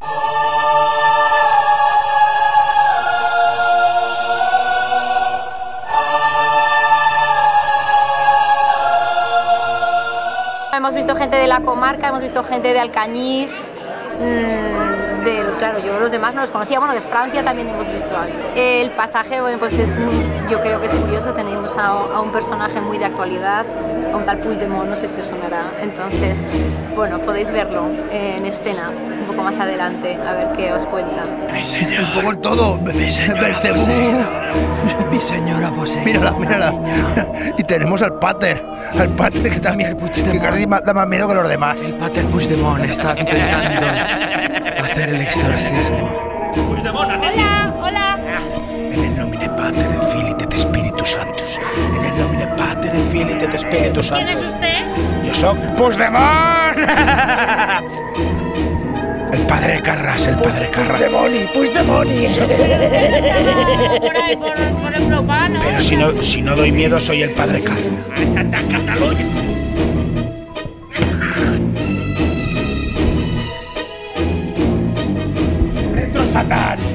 Hemos visto gente de la comarca, hemos visto gente de Alcañiz, claro, yo los demás no los conocía, bueno, de Francia también hemos visto a alguien. El pasaje, bueno, pues yo creo que es curioso, tenemos a un personaje muy de actualidad, a un tal Puigdemont, no sé si os sonará, entonces, bueno, podéis verlo en escena un poco más adelante, a ver qué os cuenta. Mi señor. Un poco el todo. Mi señora poseída. Mi señora poseída. Mírala. Y tenemos al Pater que también, que casi da más miedo que los demás. El Pater Puigdemont está intentando hacer el exorcismo. Hola. En el nomine Pater, et Filii et Spiritus Sanctus. En el nomine Pater, et Filii et Spiritus Sanctus. ¿Quién es usted? Yo soy Puigdemont. El padre Carras. Puigdemont. Por ahí, por Europa, ¿no? Pero si no doy miedo, soy el padre Carras. ¡Échate a Cataluña! ¡Retro Satán!